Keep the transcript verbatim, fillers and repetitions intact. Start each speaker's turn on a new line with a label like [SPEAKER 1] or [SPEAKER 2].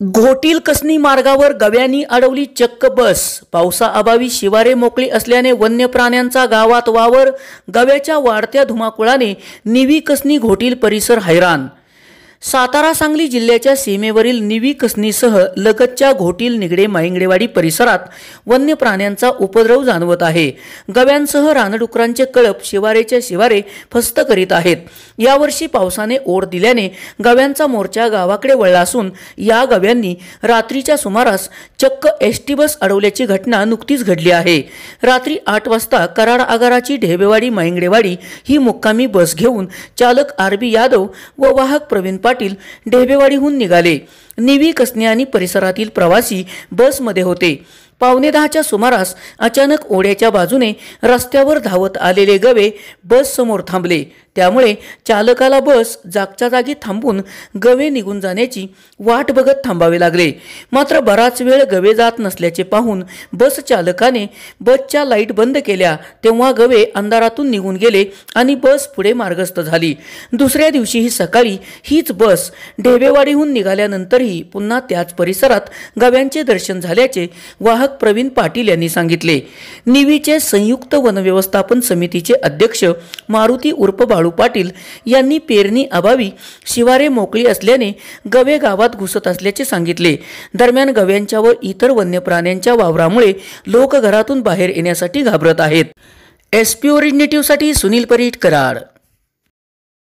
[SPEAKER 1] घोटील कसनी मार्गावर गव्यांनी अडवली चक्क बस। पावसाअभावी शिवारे मोकळी असल्याने वन्य प्राण्यांचा गावात वावर। गव्याच्या वाढत्या धुमाकुळाने निवी कसनी घोटील परिसर हैराण। सातारा सांगली जिल्ह्याच्या सीमेवरील निवी कसनीसह लगतच्या घोटील निगडे माईंगडेवाडी परिसरात वन्य प्राण्यांचा उपद्रव जाणवत आहे। गव्यांसह रानडुकरांचे कळप शिवारेच्या शिवारे फस्त करीत आहेत। यावर्षी पावसाने ओढ दिल्याने गव्यांचा मोर्चा गावाकडे वळला असून या गव्यांनी रात्रीच्या सुमारास चक्क एसटी बस अडवल्याची घटना नुकतीच घडली आहे। रात्री आठ वाजता कराड आगाराची ढेबेवाडी माईंगडेवाडी ही मुक्कामी बस घेऊन चालक आर बी यादव व वाहक प्रवीण पाटील ढेबेवाडीहून निघाले। निवी कसनी आणि परिसरातील प्रवासी बसमध्ये होते। पावणे दहाच्या सुमारास अचानक ओढ्याच्या बाजूने रस्त्यावर धावत आलेले गवे बस समोर थांबले। त्यामुळे चालकाला बस जागच्या जागी थांबून गवे निघून जाण्याची वाट बघत थांबावे लागले। मात्र बराच वेळ गवे जात नसल्याचे पाहून बस चालकाने बसच्या लाईट बंद केल्या। तेव्हा गवे अंधारातून निघून गेले आणि बस पुढे मार्गस्थ झाली। दुसऱ्या दिवशीही सकाळी हीच बस ढेबेवाडीहून निघाल्यानंतरही पुन्हा त्याच परिसरात गव्यांचे दर्शन झाल्याचे वाहक प्रवीण पाटील यांनी सांगितले। निवीचे संयुक्त वन व्यवस्थापन समितीचे अध्यक्ष मारुती उर्फ बाळू पाटील यांनी पेरणी अभावी शिवारे मोकळी असल्याने गवे गावात घुसत असल्याचे सांगितले। दरम्यान गव्यांच्या व इतर वन्य प्राण्यांच्या वावरामुळे लोक घरातून बाहेर येण्यासाठी घाबरत आहेत। एस पी ओरिजिनेटिव्ह साठी सुनील परीट, कराड।